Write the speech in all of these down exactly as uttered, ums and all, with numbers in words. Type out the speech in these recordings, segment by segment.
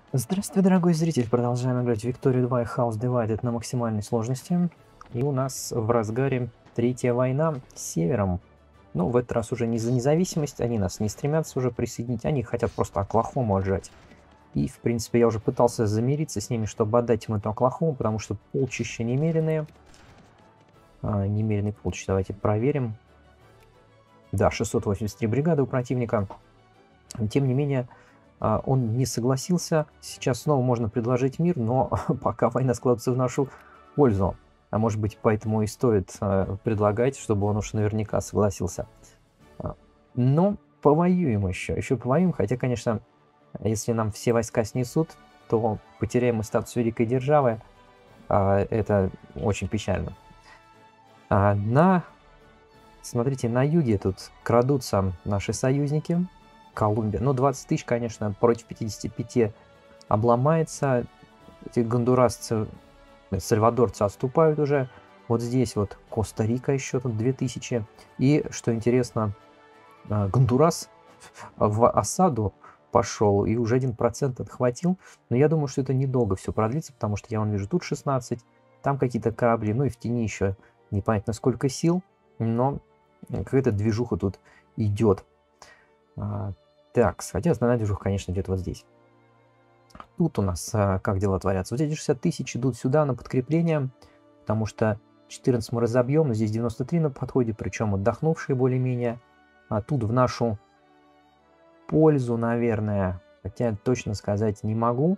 Здравствуй, дорогой зритель! Продолжаем играть в Victoria два и House Divided на максимальной сложности. И у нас в разгаре третья война с Севером. Ну, в этот раз уже не за независимость, они нас не стремятся уже присоединить, они хотят просто Оклахому отжать. И, в принципе, я уже пытался замириться с ними, чтобы отдать им эту Оклахому, потому что полчища немеренные. А, немеренные полчища, давайте проверим. Да, шестьсот восемьдесят три бригады у противника. Тем не менее, он не согласился. Сейчас снова можно предложить мир, но пока война складывается в нашу пользу. А может быть, поэтому и стоит предлагать, чтобы он уж наверняка согласился. Но повоюем еще. Еще повоюем. Хотя, конечно, если нам все войска снесут, то потеряем мы статус великой державы. Это очень печально. На... Смотрите, на юге тут крадутся наши союзники. Колумбия. Ну, двадцать тысяч, конечно, против пятидесяти пяти обломается. Эти гондурасцы, сальвадорцы отступают уже. Вот здесь вот Коста-Рика еще тут две тысячи. И, что интересно, Гондурас в осаду пошел и уже один процент отхватил. Но я думаю, что это недолго все продлится, потому что я вон вижу тут шестнадцать, там какие-то корабли, ну и в тени еще непонятно сколько сил, но какая-то движуха тут идет. А, так, хотя основная движуха, конечно, идет вот здесь. Тут у нас а, как дела творятся? Вот эти шестьдесят тысяч идут сюда на подкрепление, потому что четырнадцать мы разобьем, но здесь девяносто три на подходе, причем отдохнувшие более-менее. А тут в нашу пользу, наверное, хотя точно сказать не могу.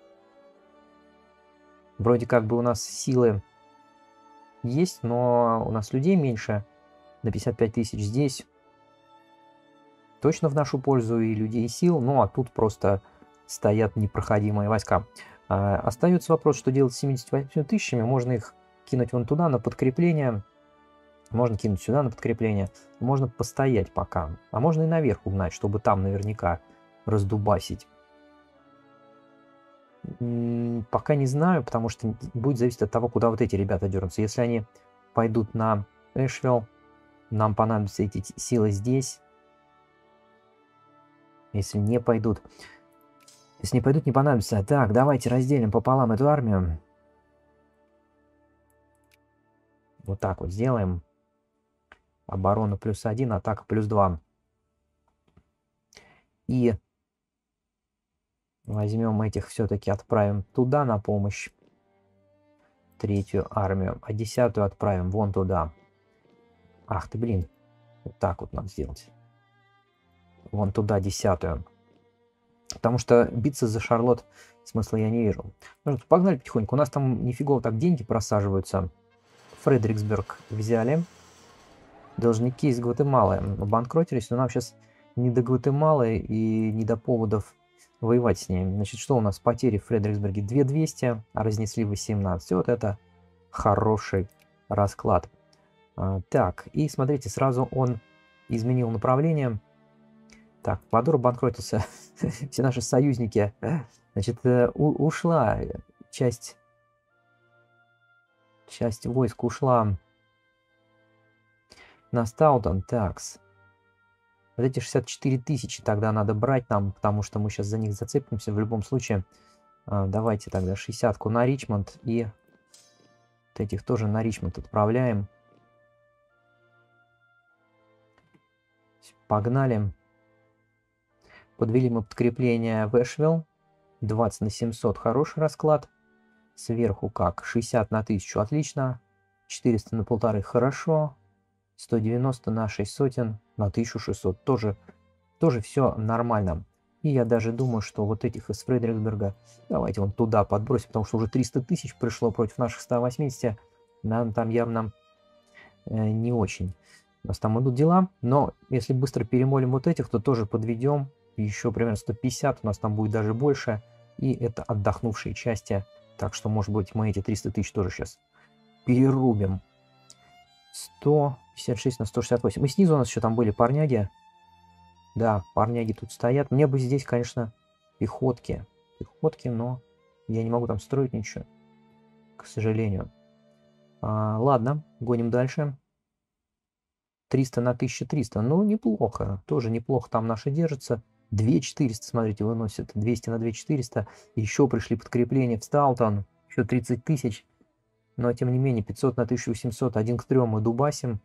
Вроде как бы у нас силы есть, но у нас людей меньше на пятьдесят пять тысяч. Здесь точно в нашу пользу и людей, и сил, ну а тут просто стоят непроходимые войска. А, остается вопрос, что делать с семьюдесятью восемью тысячами. Можно их кинуть вон туда на подкрепление, можно кинуть сюда на подкрепление, можно постоять пока, а можно и наверх угнать, чтобы там наверняка раздубасить. Пока не знаю, потому что будет зависеть от того, куда вот эти ребята дернутся. Если они пойдут на Эшвилл, нам понадобятся эти силы здесь. Если не пойдут, если не пойдут, не понадобится. Так, давайте разделим пополам эту армию. Вот так вот сделаем. Оборона плюс один, атака плюс два. И возьмем этих, все-таки отправим туда на помощь. Третью армию. А десятую отправим вон туда. Ах ты, блин. Вот так вот надо сделать. Вон туда десятую. Потому что биться за Шарлотт смысла я не вижу. Ну, погнали потихоньку. У нас там нифигово так деньги просаживаются. Фредериксберг взяли. Должники из Гватемалы обанкротились, но нам сейчас не до Гватемалы и не до поводов воевать с ними. Значит, что у нас? Потери в Фредериксберге две тысячи двести, а разнесли восемнадцать. Вот это хороший расклад. А, так, и смотрите, сразу он изменил направление. Так, Эквадор обанкротился. Все наши союзники. Значит, у, ушла часть... Часть войск ушла на Стаутон. Такс. Вот эти шестьдесят четыре тысячи тогда надо брать нам, потому что мы сейчас за них зацепимся в любом случае. А, давайте тогда шестьдесятку на Ричмонд и вот этих тоже на Ричмонд отправляем. Погнали. Подвели мы подкрепление в Эшвилл. двадцать на семьсот. Хороший расклад. Сверху как? шестьдесят на тысячу. Отлично. четыреста на полторы. Хорошо. сто девяносто на шесть сотен. На тысячу шестьсот. Тоже, тоже все нормально. И я даже думаю, что вот этих из Фредериксберга давайте вон туда подбросим, потому что уже триста тысяч пришло против наших ста восьмидесяти. Нам там явно э, не очень. У нас там идут дела, но если быстро перемолим вот этих, то тоже подведем. Еще примерно сто пятьдесят, у нас там будет даже больше. И это отдохнувшие части. Так что, может быть, мы эти триста тысяч тоже сейчас перерубим. сто пятьдесят шесть на сто шестьдесят восемь. И снизу у нас еще там были парняги. Да, парняги тут стоят. Мне бы здесь, конечно, пехотки. Пехотки, но я не могу там строить ничего. К сожалению. А, ладно, гоним дальше. триста на тысячу триста. Ну, неплохо. Тоже неплохо там наши держатся. две четыреста, смотрите, выносят. двести на две четыреста. Еще пришли подкрепления в Стаутон. Еще тридцать тысяч. Но, тем не менее, пятьсот на тысячу восемьсот. Один к трем мы дубасим.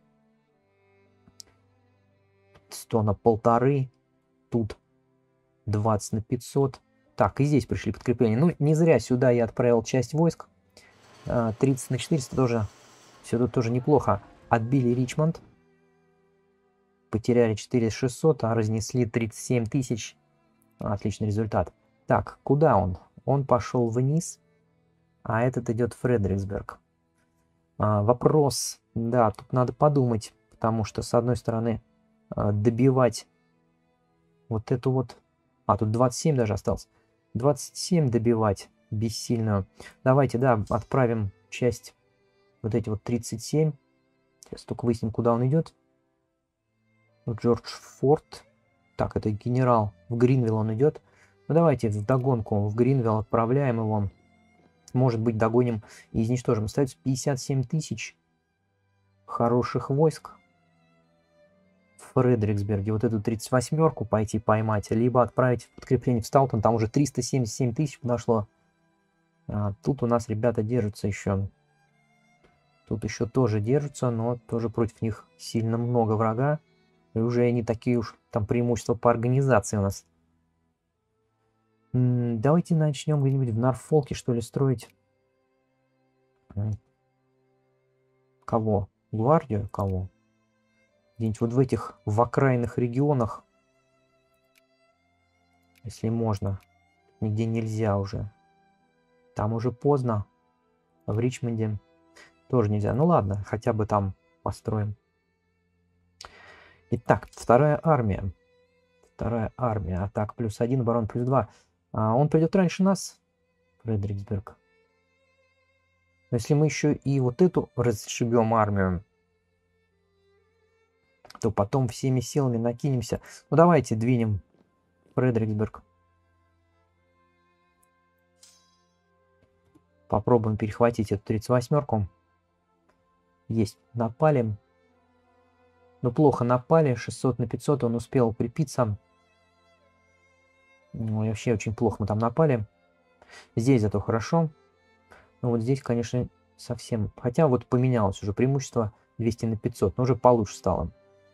сто на полторы. Тут двадцать на пятьсот. Так, и здесь пришли подкрепления. Ну, не зря сюда я отправил часть войск. тридцать на четыреста тоже. Все тут тоже неплохо. Отбили Ричмонд. Потеряли четыре тысячи шестьсот, а разнесли тридцать семь тысяч. Отличный результат. Так, куда он? Он пошел вниз, а этот идет в Фредериксберг. А, вопрос. Да, тут надо подумать, потому что, с одной стороны, добивать вот эту вот... А, тут двадцать семь даже осталось. двадцать семь добивать бессильную. Давайте, да, отправим часть, вот эти вот тридцать семь. Сейчас только выясним, куда он идет. Джордж Форд. Так, это генерал. В Гринвилл он идет. Ну, давайте в догонку в Гринвилл отправляем его. Может быть, догоним и изничтожим. Остается пятьдесят семь тысяч хороших войск в Фредериксберге. Вот эту тридцать восьмерку пойти поймать, либо отправить подкрепление в Стаутон. Там уже триста семьдесят семь тысяч подошло. А, тут у нас ребята держатся еще. Тут еще тоже держатся, но тоже против них сильно много врага. И уже не такие уж там преимущества по организации у нас. М, давайте начнем где-нибудь в Норфолке, что ли, строить. Кого? Гвардию? Кого? Где-нибудь вот в этих, в окраинных регионах. Если можно. Нигде нельзя уже. Там уже поздно. В Ричмонде тоже нельзя. Ну ладно, хотя бы там построим. Итак, вторая армия. Вторая армия. Атака плюс один, оборона плюс два. А он придет раньше нас, Фредериксберг. Но если мы еще и вот эту расшибем армию, то потом всеми силами накинемся. Ну давайте двинем Фредериксберг. Попробуем перехватить эту тридцать восьмерку. Есть. Напали. Ну плохо напали. шестьсот на пятьсот. Он успел укрепиться. Ну, вообще очень плохо мы там напали. Здесь зато хорошо. Но вот здесь, конечно, совсем... Хотя вот поменялось уже преимущество двести на пятьсот. Но уже получше стало.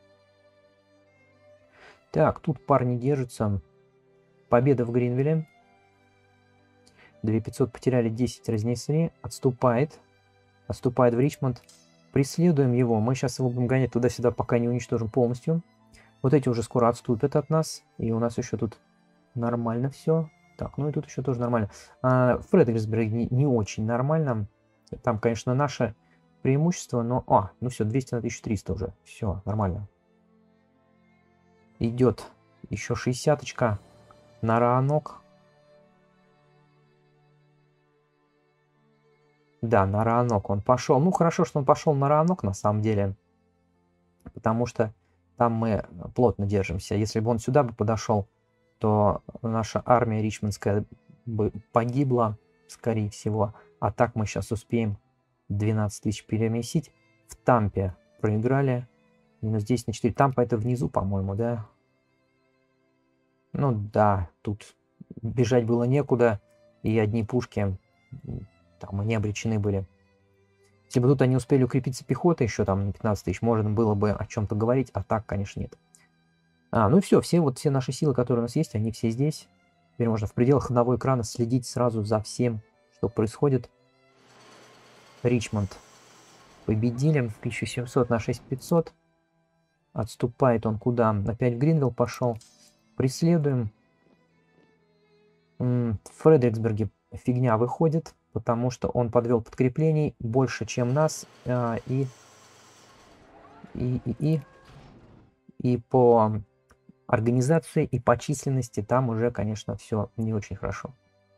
Так, тут парни держатся. Победа в Гринвилле. две тысячи пятьсот потеряли, десять разнесли. Отступает. Отступает в Ричмонд. Преследуем его. Мы сейчас его будем гонять туда-сюда, пока не уничтожим полностью. Вот эти уже скоро отступят от нас. И у нас еще тут нормально все. Так, ну и тут еще тоже нормально. А, Фредериксберг не, не очень нормально. Там, конечно, наше преимущество, но... А, ну все, двести на тысячу триста уже. Все, нормально. Идет еще шестьдесяточка на Раанок. Да, на Раанок он пошел. Ну, хорошо, что он пошел на Раанок, на самом деле. Потому что там мы плотно держимся. Если бы он сюда бы подошел, то наша армия ричмондская бы погибла, скорее всего. А так мы сейчас успеем двенадцать тысяч переместить. В Тампе проиграли. Минус десять на четыре. Тампа это внизу, по-моему, да? Ну да, тут бежать было некуда. И одни пушки... Там они обречены были. Если бы тут они успели укрепиться пехотой еще там на пятнадцать тысяч, можно было бы о чем-то говорить, а так, конечно, нет. А, ну и все, все вот все наши силы, которые у нас есть, они все здесь. Теперь можно в пределах одного экрана следить сразу за всем, что происходит. Ричмонд победили. тысяча семьсот на шесть тысяч пятьсот. Отступает он куда? Опять в Гринвилл пошел. Преследуем. В Фредериксберге фигня выходит, потому что он подвел подкреплений больше, чем нас, а, и, и, и, и, и по организации, и по численности там уже, конечно, все не очень хорошо.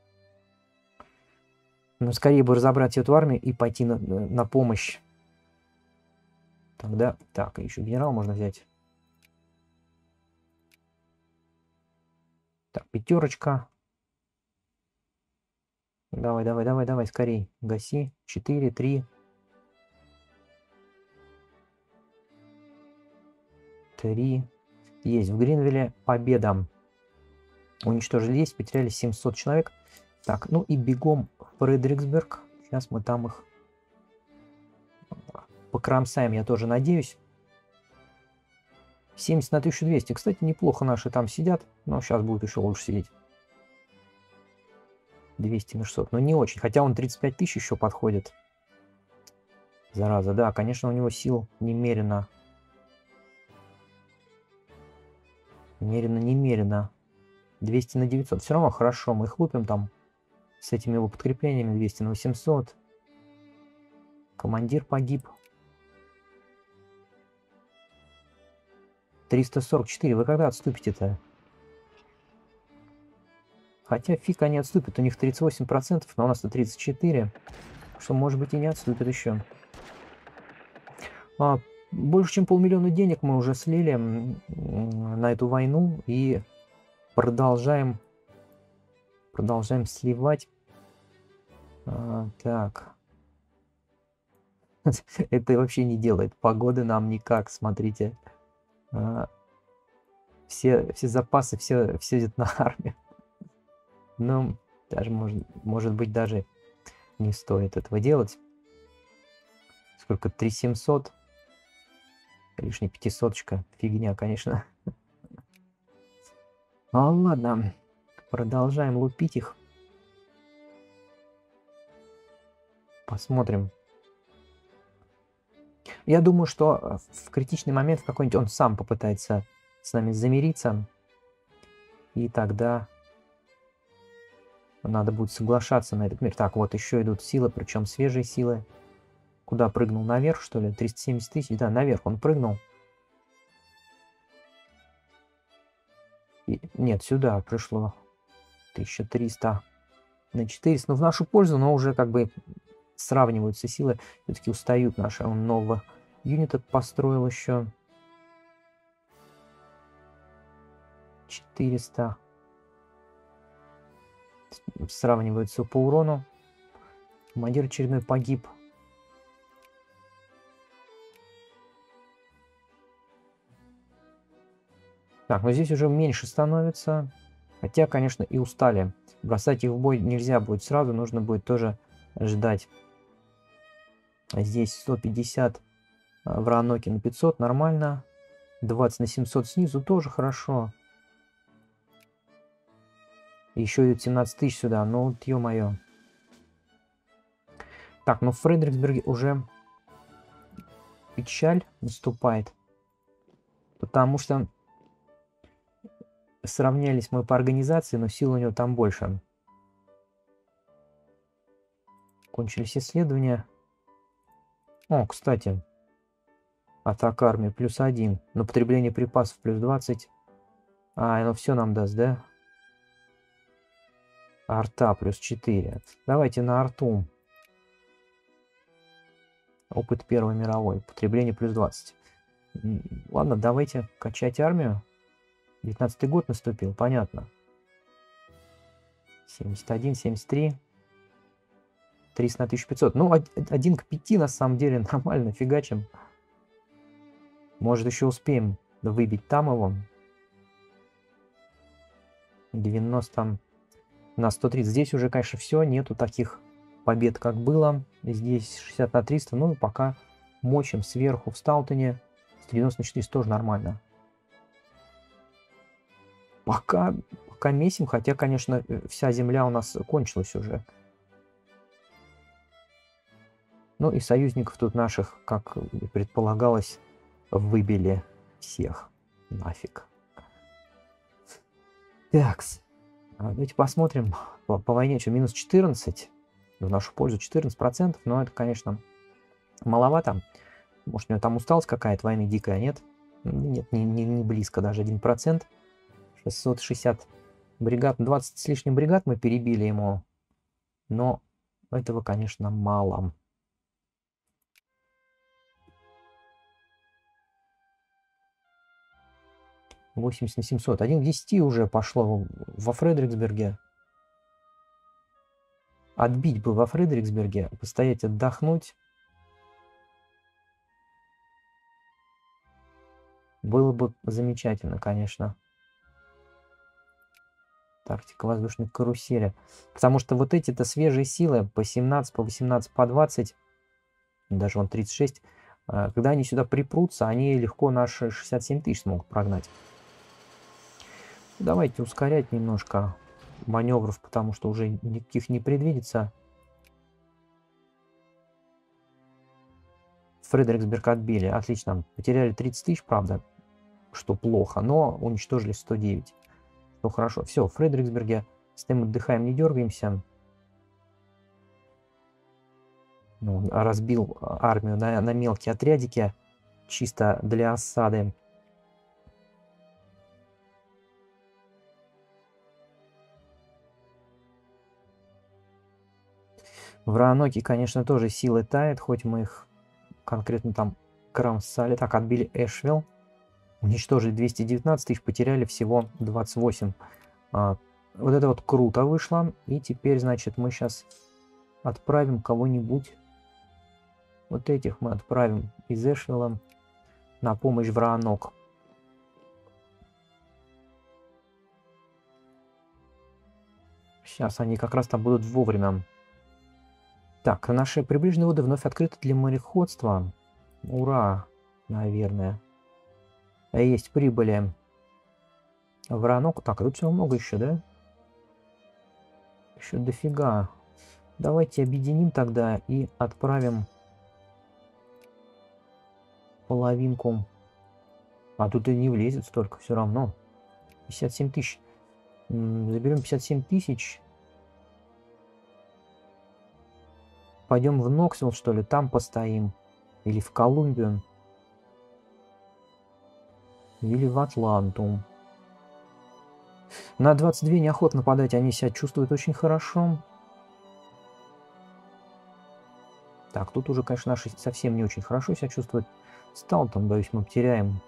Но скорее бы разобрать эту армию и пойти на, на помощь. Тогда, так, еще генерал можно взять. Так, пятерочка. Давай, давай, давай, давай, скорей. Гаси. четыре, три. три. Есть в Гринвилле победа. Уничтожили есть, потеряли семьсот человек. Так, ну и бегом в Фредериксберг. Сейчас мы там их покромсаем, я тоже надеюсь. семьдесят на тысячу двести. Кстати, неплохо наши там сидят, но сейчас будет еще лучше сидеть. двести на шестьсот, но не очень. Хотя он тридцать пять тысяч еще подходит. Зараза, да, конечно, у него сил немерено. Немерено-немерено. двести на девятьсот. Все равно хорошо, мы их лупим там с этими его подкреплениями. двести на восемьсот. Командир погиб. триста сорок четыре. Вы когда отступите-то? Хотя фиг они отступят. У них тридцать восемь процентов, но у нас-то тридцать четыре. Что, может быть, и не отступят еще. А, больше чем полмиллиона денег мы уже слили на эту войну. И продолжаем, продолжаем сливать. А, так. Это вообще не делает погоды нам никак, смотрите. А, все, все запасы, все, все идет на армию. Ну, даже, может, может быть, даже не стоит этого делать. Сколько? три тысячи семьсот. Лишняя пятисоточка. Фигня, конечно. Ну ладно. Продолжаем лупить их. Посмотрим. Я думаю, что в критичный момент в какой-нибудь он сам попытается с нами замириться. И тогда надо будет соглашаться на этот мир. Так, вот еще идут силы, причем свежие силы. Куда прыгнул? Наверх, что ли? триста семьдесят тысяч? Да, наверх он прыгнул. И, нет, сюда пришло тысяча триста на четыреста. Ну, в нашу пользу, но уже как бы сравниваются силы. Все-таки устают наши. Он нового юнита построил еще. четыреста. Сравниваются по урону. Командир очередной погиб. Так, но здесь уже меньше становится. Хотя, конечно, и устали. Бросать их в бой нельзя будет сразу. Нужно будет тоже ждать. Здесь сто пятьдесят в Раноке на пятьсот. Нормально. двадцать на семьсот снизу тоже хорошо. Еще идет семнадцать тысяч сюда. Ну, ё-моё. Так, ну в Фредериксберге уже печаль наступает. Потому что сравнялись мы по организации, но сил у него там больше. Кончились исследования. О, кстати. Атака армии плюс один. Но потребление припасов плюс двадцать. А, ну все нам даст, да? Арта плюс четыре. Давайте на арту. Опыт Первой мировой. Потребление плюс двадцать. Ладно, давайте качать армию. девятнадцатый год наступил, понятно. семьдесят один, семьдесят три. триста на тысячу пятьсот. Ну, один к пяти на самом деле нормально, фигачим. Может, еще успеем выбить там его. девяносто на сто тридцать. Здесь уже, конечно, все. Нету таких побед, как было. Здесь шестьдесят на триста. Ну, и пока мочим сверху в Стаутоне. сто девяносто на четыреста тоже нормально. Пока, пока месим. Хотя, конечно, вся земля у нас кончилась уже. Ну, и союзников тут наших, как предполагалось, выбили всех. Нафиг. Так, давайте посмотрим по, по войне, что минус четырнадцать, в нашу пользу четырнадцать процентов, но это, конечно, маловато. Может, у него там усталость какая-то, войны дикая, нет? Нет, не, не, не близко, даже один процент. шестьсот шестьдесят бригад, двадцать с лишним бригад мы перебили ему, но этого, конечно, мало. восемьдесят на семьсот. один к десяти уже пошло во Фредериксберге. Отбить бы во Фредериксберге, постоять, отдохнуть. Было бы замечательно, конечно. Тактика воздушной карусели. Потому что вот эти-то свежие силы по семнадцать, по восемнадцать, по двадцать, даже вон тридцать шесть, э, когда они сюда припрутся, они легко наши шестьдесят семь тысяч смогут прогнать. Давайте ускорять немножко маневров, потому что уже никаких не предвидится. Фредериксберг отбили. Отлично. Потеряли тридцать тысяч, правда, что плохо, но уничтожили сто девять. Что хорошо. Все, в Фредериксберге стоим, отдыхаем, не дергаемся. Ну, разбил армию на, на мелкие отрядики, чисто для осады. В Роаноке, конечно, тоже силы тает, хоть мы их конкретно там кромсали. Так, отбили Эшвилл. Уничтожили двести девятнадцать тысяч, потеряли всего двадцать восемь. А, вот это вот круто вышло. И теперь, значит, мы сейчас отправим кого-нибудь. Вот этих мы отправим из Эшвилла на помощь в Роанок. Сейчас они как раз там будут вовремя. Так, наши приближенные воды вновь открыты для мореходства. Ура, наверное. Есть прибыли в Роанок. Так, а тут всего много еще, да? Еще дофига. Давайте объединим тогда и отправим половинку. А тут и не влезет столько, все равно. пятьдесят семь тысяч. Заберем пятьдесят семь тысяч. Пойдем в Ноксвилл, что ли, там постоим. Или в Колумбию. Или в Атланту. На двадцать два неохотно нападать, они себя чувствуют очень хорошо. Так, тут уже, конечно, наши совсем не очень хорошо себя чувствуют. Стал там, боюсь, мы потеряем.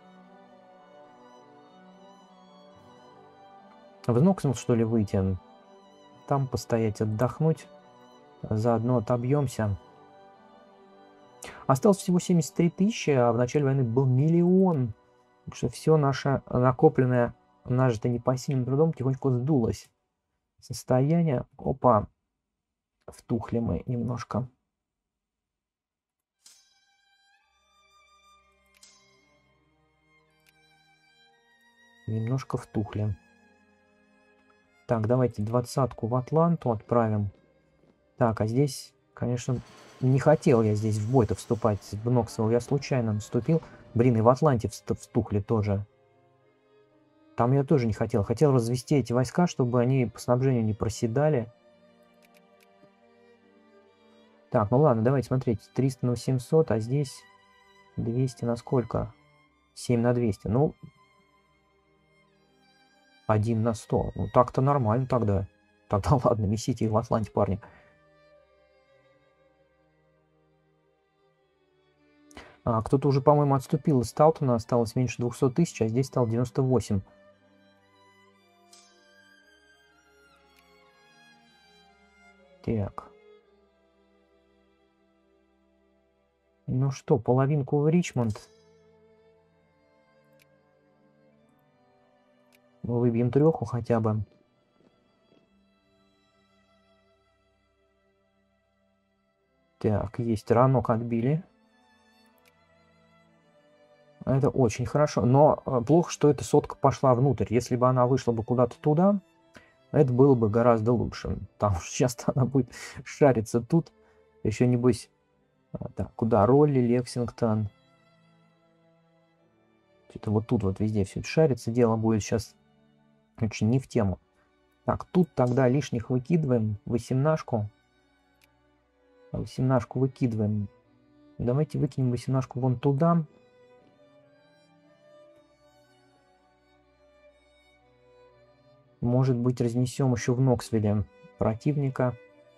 В Ноксвилл, что ли, выйти? Там постоять, отдохнуть. Заодно отобьемся. Осталось всего семьдесят три тысячи, а в начале войны был миллион. Так что все наше накопленное, нажитое непосильным трудом, тихонько сдулось. Состояние. Опа. Втухли мы немножко. Немножко втухли. Так, давайте двадцатку в Атланту отправим. Так, а здесь, конечно, не хотел я здесь в бой-то вступать. В Ноксвилл я случайно наступил. Блин, и в Атланте встухли тоже. Там я тоже не хотел. Хотел развести эти войска, чтобы они по снабжению не проседали. Так, ну ладно, давайте смотреть. триста на семьсот, а здесь двести на сколько? семь на двести. Ну, один на сто. Ну, так-то нормально тогда. Тогда ладно, месите их в Атланте, парни. А, кто-то уже, по-моему, отступил из Таутона. Осталось меньше двухсот тысяч, а здесь стало девяносто восемь. Так. Ну что, половинку в Ричмонд. Выбьем треху хотя бы. Так, есть Роанок отбили. Это очень хорошо. Но плохо, что эта сотка пошла внутрь. Если бы она вышла бы куда-то туда, это было бы гораздо лучше. Потому что сейчас она будет шариться тут. Еще небось... Так, куда? Ролли, Лексингтон. Что-то вот тут вот везде все это шарится. Дело будет сейчас очень не в тему. Так, тут тогда лишних выкидываем. Восемнашку. Восемнашку выкидываем. Давайте выкинем восемнашку вон туда. Может быть, разнесем еще в Ноксвилле противника.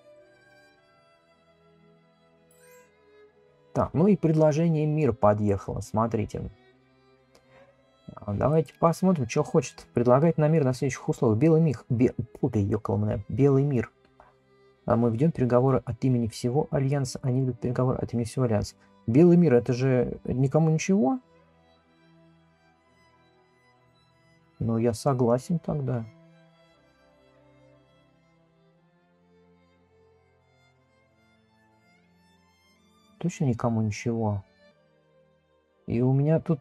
Так, ну и предложение мир подъехало. Смотрите. Давайте посмотрим, что хочет предлагать на мир на следующих условиях. Белый мир. Бе... Путай, ёкалмане. Белый мир. А мы ведем переговоры от имени всего Альянса. Они ведут переговоры от имени всего Альянса. Белый мир, это же никому ничего? Ну, я согласен тогда. точно никому ничего. И у меня тут...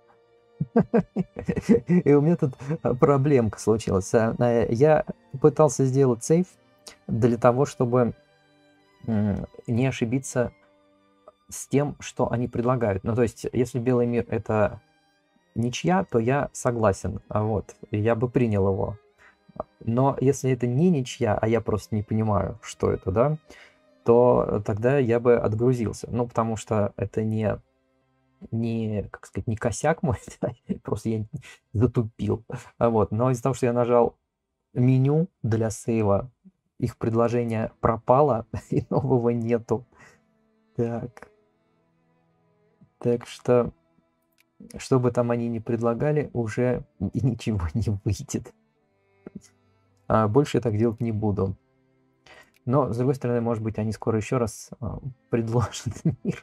И у меня тут проблемка случилась. А, э, Я пытался сделать сейф для того, чтобы м, не ошибиться с тем, что они предлагают. Ну, то есть, если белый мир это ничья, то я согласен. А вот, я бы принял его. Но если это не ничья, а я просто не понимаю, что это, да, то тогда я бы отгрузился. Ну, потому что это не, не как сказать, не косяк мой, да, просто я затупил. А вот, но из-за того, что я нажал меню для сейва, их предложение пропало, и нового нету. Так, так что, что бы там они ни предлагали, уже и ничего не выйдет. А больше я так делать не буду. Но, с другой стороны, может быть, они скоро еще раз а, предложат мир.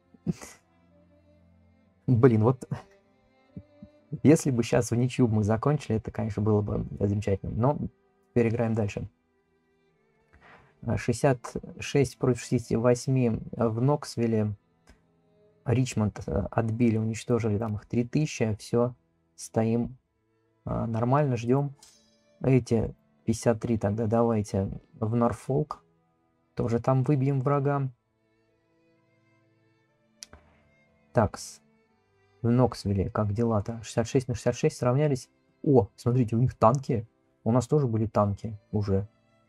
Блин, вот если бы сейчас в ничью мы закончили, это, конечно, было бы замечательно. Но переиграем дальше. шестьдесят шесть против шестидесяти восьми в Ноксвилле. Ричмонд отбили, уничтожили там их три тысячи. Все, стоим а, нормально, ждем. Эти пятьдесят три тогда давайте в Норфолк. Тоже там выбьем врага. Такс. В Ноксвилле как дела-то? шестьдесят шесть на шестьдесят шесть сравнялись. О, смотрите, у них танки. У нас тоже были танки уже.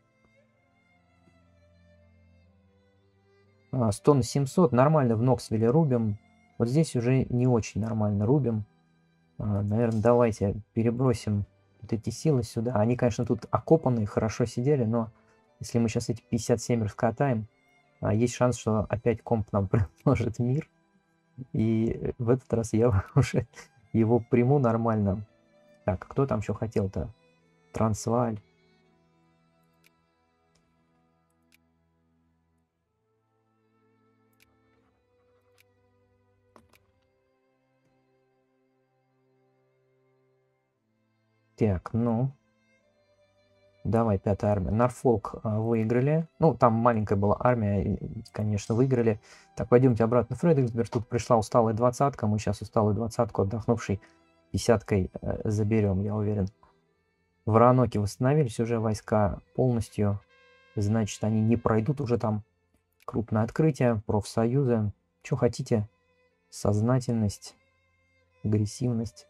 А, сто на семьсот. Нормально в Ноксвилле рубим. Вот здесь уже не очень нормально рубим. А, наверное, давайте перебросим вот эти силы сюда. Они, конечно, тут окопанные, хорошо сидели, но если мы сейчас эти пятьдесят семь раскатаем, а, есть шанс, что опять комп нам предложит мир. И в этот раз я уже его приму нормально. Так, кто там еще хотел-то? Трансваль. Так, ну. Давай, пятая армия. Норфолк а, выиграли. Ну, там маленькая была армия, и, конечно, выиграли. Так, пойдемте обратно в Фредериксберг. Тут пришла усталая двадцатка. Мы сейчас усталую двадцатку, отдохнувшей десяткой, э, заберем, я уверен. В Роаноке восстановились уже войска полностью. Значит, они не пройдут уже там. Крупное открытие, профсоюзы. Что хотите? Сознательность, агрессивность.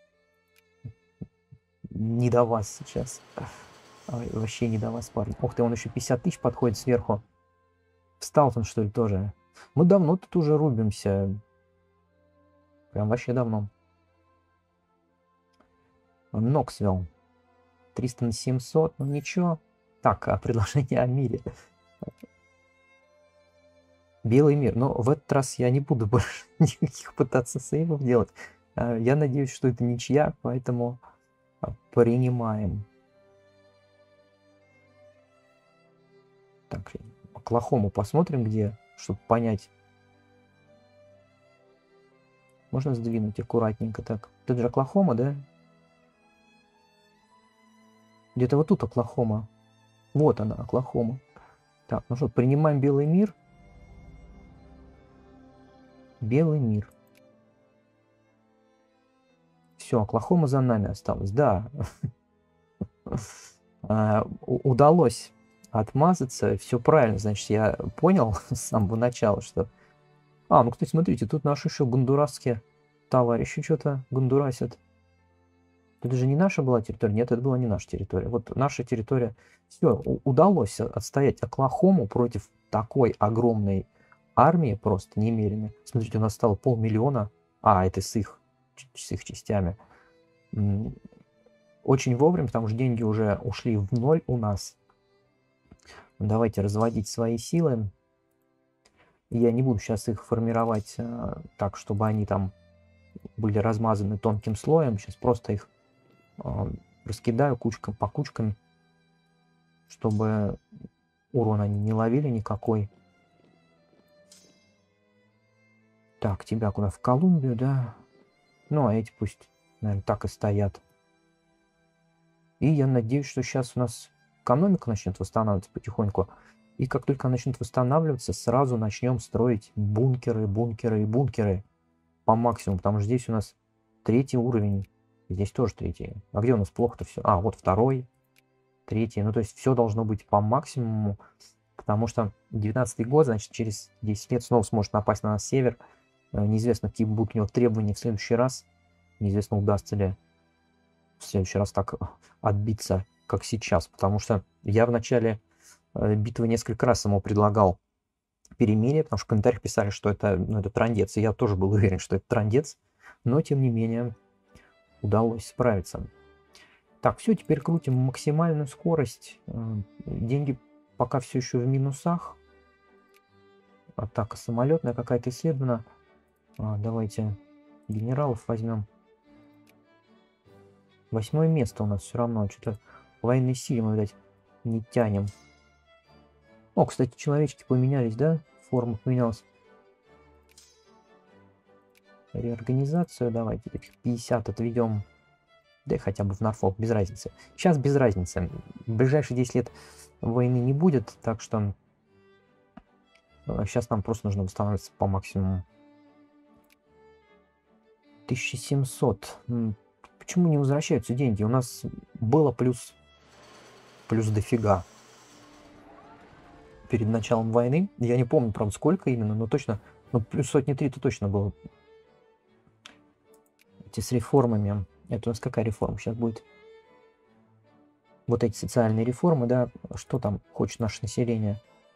Не до вас сейчас. Ой, вообще не до вас, парень. Ух ты, он еще пятьдесят тысяч подходит сверху. Встал он, что ли, тоже? Мы давно тут уже рубимся. Прям вообще давно. Ноксвилл. триста на семьсот. Ну ничего. Так, а предложение о мире. Белый мир. Но в этот раз я не буду больше никаких пытаться сейвов делать. Я надеюсь, что это ничья, поэтому принимаем. Так, Оклахому посмотрим, где, чтобы понять. Можно сдвинуть аккуратненько так. Это же Оклахома, да? Где-то вот тут Оклахома. Вот она, Оклахома. Так, ну что, принимаем Белый мир. Белый мир. Все, Оклахома за нами осталась. Да. Удалось отмазаться. Все правильно. Значит, я понял с самого начала, что... А, ну, кстати, смотрите, тут наши еще гондурасские товарищи что-то гондурасят. Это же не наша была территория. Нет, это была не наша территория. Вот наша территория. Все, удалось отстоять Оклахому против такой огромной армии, просто немеренной. Смотрите, у нас стало полмиллиона. А, это с их, с их частями. Очень вовремя, потому что деньги уже ушли в ноль у нас. Давайте разводить свои силы. Я не буду сейчас их формировать э, так, чтобы они там были размазаны тонким слоем. Сейчас просто их э, раскидаю кучкам по кучкам, чтобы урон они не ловили никакой. Так, тебя куда? В Колумбию, да? Ну, а эти пусть, наверное, так и стоят. И я надеюсь, что сейчас у нас экономика начнет восстанавливаться потихоньку. И как только она начнет восстанавливаться, сразу начнем строить бункеры, бункеры и бункеры по максимуму. Потому что здесь у нас третий уровень. Здесь тоже третий. А где у нас плохо-то все? А, вот второй, третий. Ну, то есть все должно быть по максимуму. Потому что девятнадцатый год, значит, через десять лет снова сможет напасть на нас север. Неизвестно, какие будут у него требования в следующий раз. Неизвестно, удастся ли в следующий раз так отбиться, как сейчас. Потому что я в начале битвы несколько раз ему предлагал перемирие, потому что в комментариях писали, что это, ну, это трындец. И я тоже был уверен, что это трындец. Но, тем не менее, удалось справиться. Так, все, теперь крутим максимальную скорость. Деньги пока все еще в минусах. Атака самолетная какая-то исследована. А, давайте генералов возьмем. Восьмое место у нас все равно. Что-то военной силе мы, видать, не тянем. О, кстати, человечки поменялись, да? Форма поменялась. Реорганизацию давайте. пятьдесят отведем. Да и хотя бы в Норфолк, без разницы. Сейчас без разницы. В ближайшие десять лет войны не будет, так что сейчас нам просто нужно восстанавливаться по максимуму. тысяча семьсот. Почему не возвращаются деньги? У нас было плюс, плюс дофига перед началом войны. Я не помню, правда, сколько именно, но точно, ну, плюс сотни три-то точно было. Эти с реформами. Это у нас какая реформа сейчас будет? Вот эти социальные реформы, да, что там хочет наше население?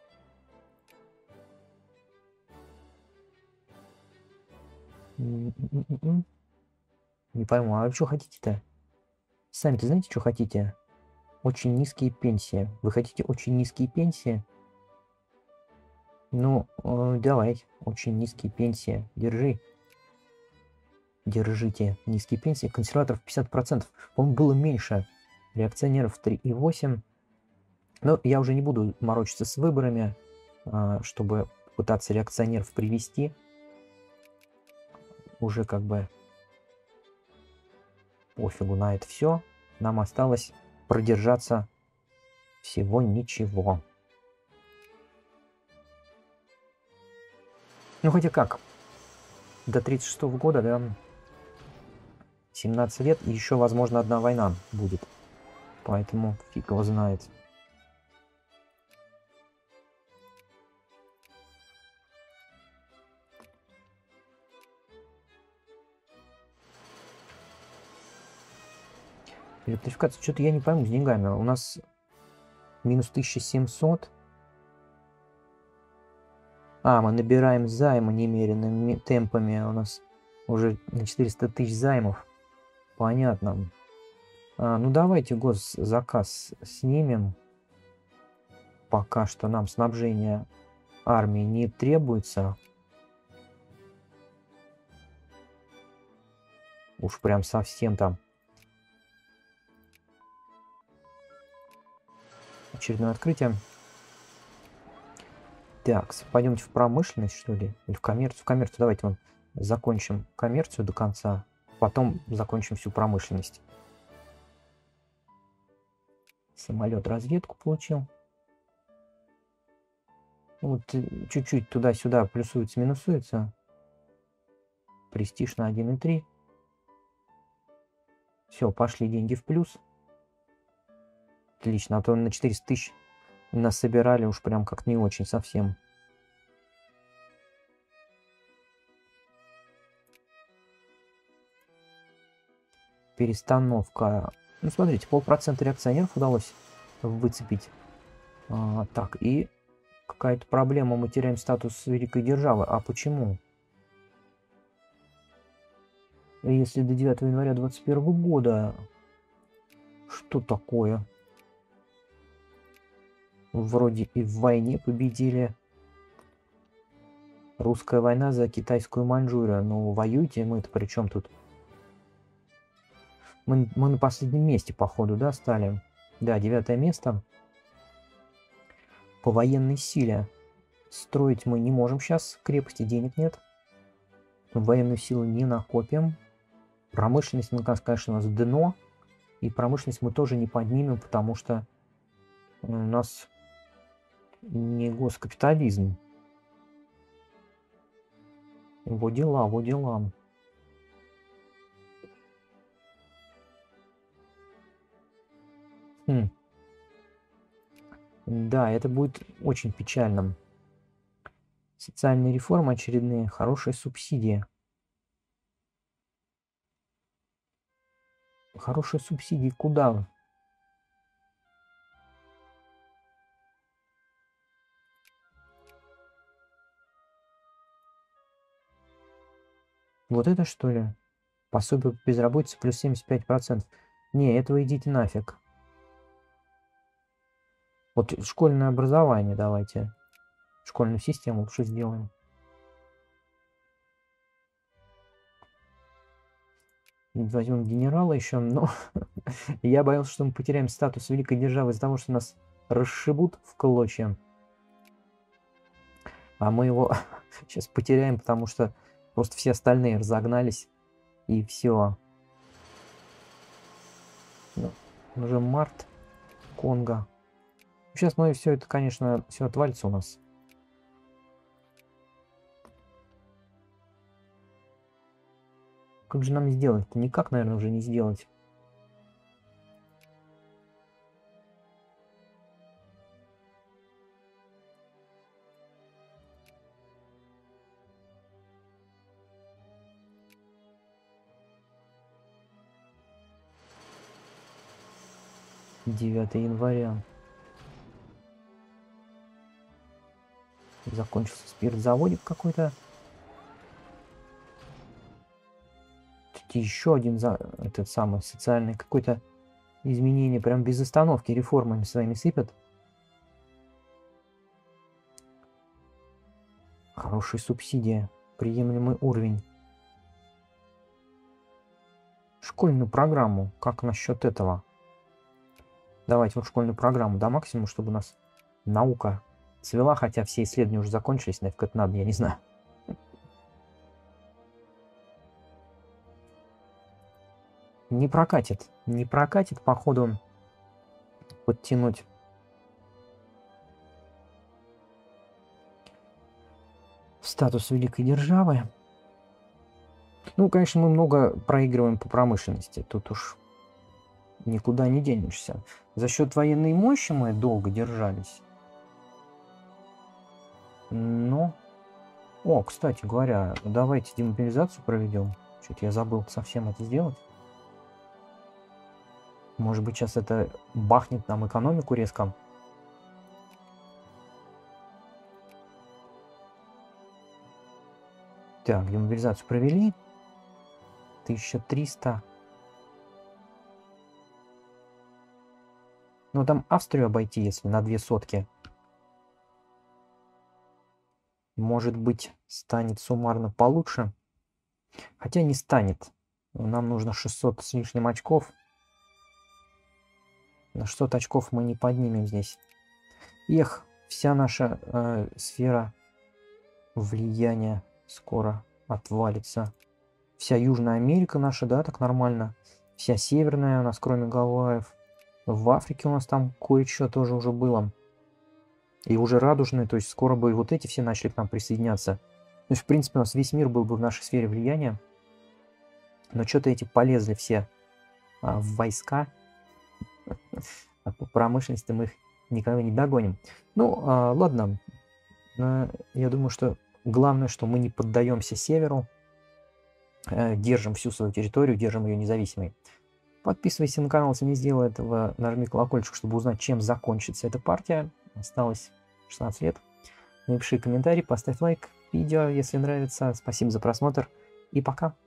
Не пойму, а вы что хотите-то? Сами-то знаете, что хотите? Очень низкие пенсии. Вы хотите очень низкие пенсии? Ну, э, давай, очень низкие пенсии. Держи. Держите низкие пенсии. Консерваторов пятьдесят процентов. По-моему, было меньше. Реакционеров три и восемь. Но я уже не буду морочиться с выборами, э, чтобы пытаться реакционеров привести. Уже как бы пофигу на это все. Нам осталось продержаться всего ничего. Ну, хотя как. До тридцать шестого года, да, семнадцать лет, и еще, возможно, одна война будет. Поэтому фиг его знает. Электрификация. Что-то я не пойму с деньгами. У нас минус тысяча семьсот. А, мы набираем займы немеренными темпами. У нас уже на четыреста тысяч займов. Понятно. А, ну, давайте госзаказ снимем. Пока что нам снабжение армии не требуется. Уж прям совсем там. Очередное открытие. Так, пойдемте в промышленность, что ли? Или в коммерцию? В коммерцию давайте вон, закончим коммерцию до конца. Потом закончим всю промышленность. Самолет разведку получил. Вот чуть-чуть туда-сюда плюсуется, минусуется. Престиж на один и три. Все, пошли деньги в плюс. Отлично, а то на четыреста тысяч нас собирали уж прям как не очень совсем. Перестановка. Ну, смотрите, полпроцента реакционеров удалось выцепить. А, так, и какая-то проблема. Мы теряем статус великой державы. А почему? Если до девятого января двадцать первого года... Что такое? Вроде и в войне победили. Русская война за китайскую Маньчжурию. Ну, воюйте, мы-то при чем тут? Мы, мы на последнем месте, походу, да, стали? Да, девятое место. По военной силе. Строить мы не можем сейчас. Крепости денег нет. Военную силу не накопим. Промышленность, ну, конечно, у нас дно. И промышленность мы тоже не поднимем, потому что у нас не Госкапитализм. Во дела, во дела. Хм. Да, это будет очень печальным. Социальные реформы очередные, хорошие субсидии. Хорошие субсидии куда? Вот это что ли? Пособие по безработице плюс семьдесят пять процентов. Не, этого идите нафиг. Вот школьное образование давайте. Школьную систему лучше сделаем. Возьмем генерала еще, но я боялся, что мы потеряем статус великой державы из-за того, что нас расшибут в клочья. А мы его сейчас потеряем, потому что просто все остальные разогнались. И все. Ну, уже март. Конго. Сейчас, ну и все это, конечно, все отвалится у нас. Как же нам сделать-то? Никак, наверное, уже не сделать. девятое января. Закончился спиртзаводик какой-то. Еще один за этот самый социальный какой-то изменение, прям без остановки реформами своими сыпят. Хорошие субсидии, приемлемый уровень. Школьную программу, как насчет этого? Давайте вот школьную программу до максимума, чтобы у нас наука цвела, хотя все исследования уже закончились, нафиг это надо, я не знаю. Не прокатит, не прокатит, походу, подтянуть. Статус великой державы. Ну, конечно, мы много проигрываем по промышленности, тут уж никуда не денешься. За счет военной мощи мы долго держались. Но... О, кстати говоря, давайте демобилизацию проведем. Что-то я забыл совсем это сделать. Может быть, сейчас это бахнет нам экономику резко. Так, демобилизацию провели. тысяча триста. Ну, там Австрию обойти, если на две сотки. Может быть, станет суммарно получше. Хотя не станет. Нам нужно шестьсот с лишним очков. На шестьсот очков мы не поднимем здесь. Эх, вся наша э, сфера влияния скоро отвалится. Вся Южная Америка наша, да, так нормально. Вся Северная у нас, кроме Гавайев. В Африке у нас там кое-что тоже уже было. И уже радужные, то есть скоро бы и вот эти все начали к нам присоединяться. То есть, в принципе, у нас весь мир был бы в нашей сфере влияния. Но что-то эти полезли все а, в войска. А по промышленности мы их никогда не догоним. Ну, а, ладно. А, я думаю, что главное, что мы не поддаемся северу. А, держим всю свою территорию, держим ее независимой. Подписывайся на канал, если не сделал этого. Нажми колокольчик, чтобы узнать, чем закончится эта партия. Осталось шестнадцать лет. Напиши комментарий, поставь лайк видео, если нравится. Спасибо за просмотр и пока.